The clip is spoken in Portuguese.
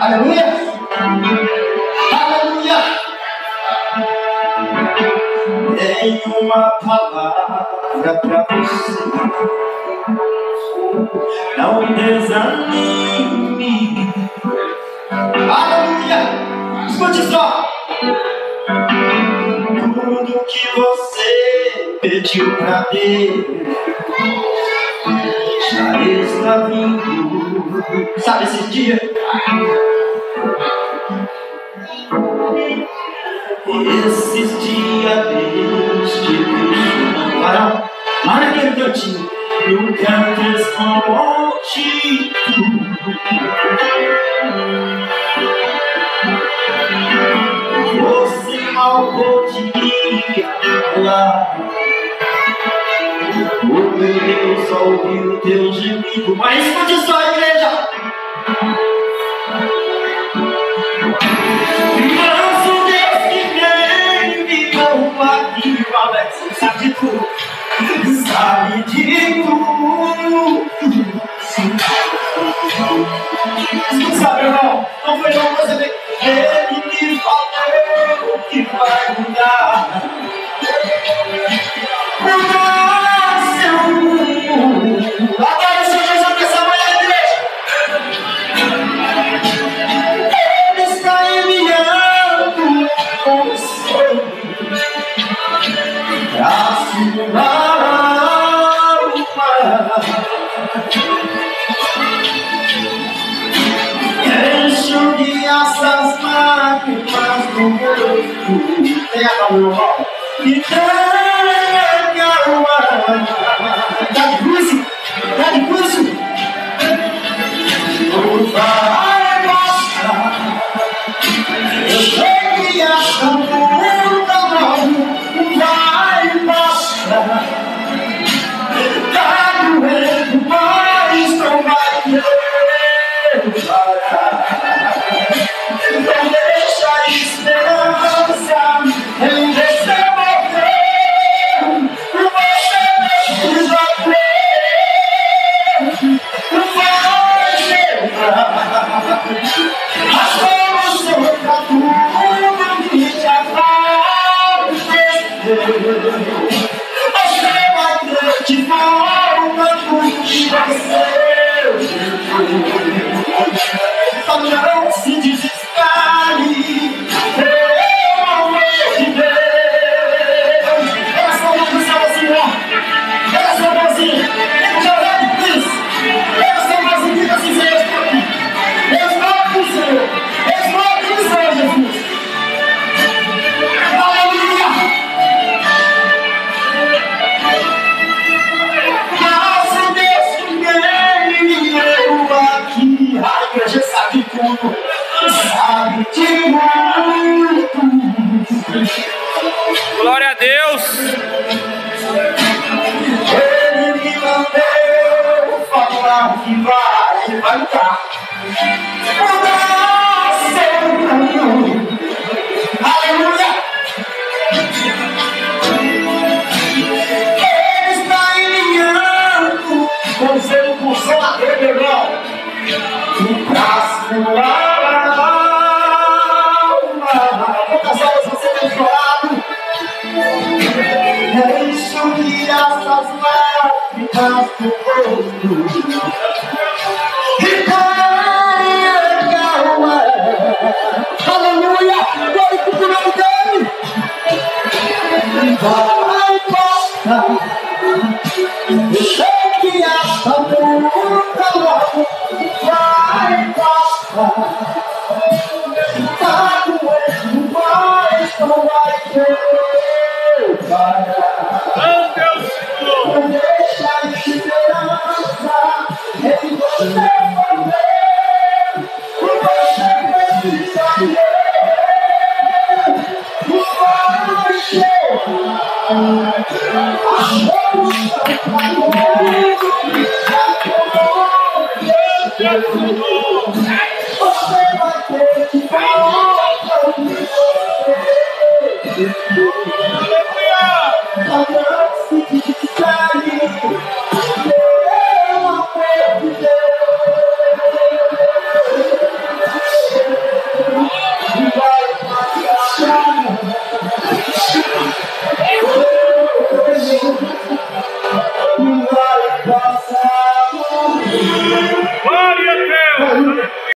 Aleluia! Aleluia! Tenho uma palavra para você. Não desanime. Aleluia! Escute só. Tudo que você pediu pra Deus já está vindo. Sabe esse dia? Esses dias deste bicho. Varão, lá naquele cantinho. You can desmonte tudo. Você mal podia falar. O meu Deus só ouviu o teu gemido. Mas escute só, igreja. Mas o Deus que vem me deu aqui, o Alex sabe de tudo. Sabe de tudo. Sabe, irmão? Não foi não você ver. Ele me falou que vai mudar. Agora o Senhor Jesus nessa manhã, igreja. Ele está enviando o Senhor para segurar o mar. Enxugue essas lágrimas do rosto. Pega o meu irmão e pega o ar. Tá difícil? Tá difícil? Não vai mostrar. Eu sei que essa luta não vai mostrar. Tá doendo, mas não vai parar. Não deixa a esperança em você morrer. Você precisa crer. Vai chegar a solução pra tudo que já aconteceu. Você vai ter de volta tudo que você só não se desespere. Pelo amor de Deus. Ela só não precisa assim, ó. Ela só não assim. Chorando, please. Ela só não assim, diga assim, Senhor. Eu estou com o Senhor. Eu estou com o Senhor, Jesus. Aleluia. Mas o Deus que me deu aqui. A igreja sabe tudo. Sabe de tudo. Glória a Deus. Ele me mandou falar que vai levantar. Mudar seu caminho. Aleluia. Ele está enviando com seu consolador, meu irmão. O braço da alma. Quantas horas você tem chorado? É isso que essas lágrimas do rosto. E caia calma. Aleluia. Glória pro nome dele. Vai passar. Eu sei que essa luta logo vai passar. Tá doendo, mas não vai ter parar. Não deixa a esperança em você morrer. Você precisa crer. Vai chegar. A solução pra tudo que já aconteceu. Você vai ter que voltar o que você não se distrair. Pelo amor de Deus. Glória a